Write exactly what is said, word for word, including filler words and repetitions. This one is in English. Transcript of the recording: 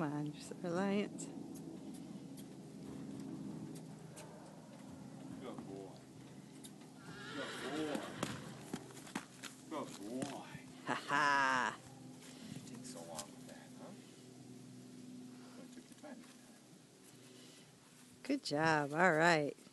on, just Reliant. Good boy. Good boy. Good boy. Ha ha! It takes so long with that, huh? It took your time. Good job. All right.